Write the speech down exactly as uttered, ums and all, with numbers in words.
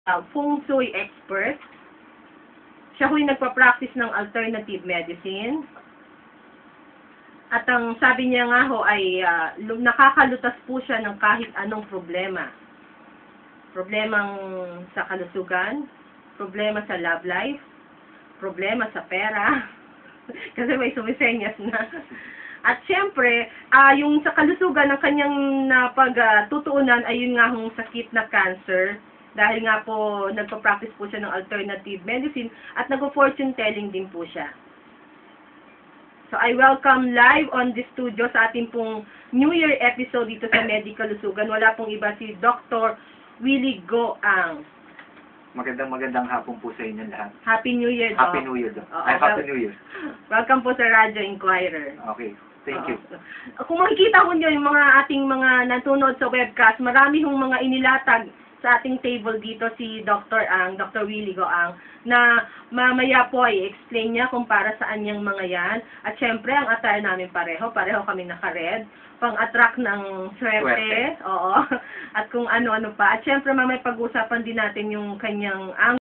uh, Feng Shui expert. Siya ho'y nagpa-practice ng alternative medicine. At ang sabi niya nga ho ay uh, nakakalutas po siya ng kahit anong problema. Problemang sa kalusugan, problema sa love life, problema sa pera, kasi may sumisenyas na. At syempre, uh, yung sa kalusugan ng kanyang napagtutuunan ay yun nga hong sakit na cancer. Dahil nga po, nagpa-practice po siya ng alternative medicine at nag-fortune telling din po siya. So, I welcome live on the studio sa ating pong New Year episode dito sa Medical Lusugan. Wala pong iba si Doctor Willie Goang. Magandang magandang hapon po sa inyo lahat. Happy New Year, Doc. Happy New Year, Doc. Oo, Ay, Happy New Year. Welcome po sa Radyo Inquirer. Okay, thank you. Oo. Kung makikita ko nyo yung mga ating mga nanonood sa webcast, marami hong mga inilatag sa ating table dito si Doctor Ang, Doctor Willie Goang, na mamaya po ay explain niya kung para saan yung mga yan. At syempre, ang attire namin pareho, pareho kami naka-red, pang-attract ng swerte, Swerte. oo, at kung ano-ano pa. At syempre, mamaya pag-usapan din natin yung kanyang ang